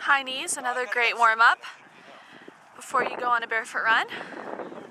High knees, another great warm-up before you go on a barefoot run.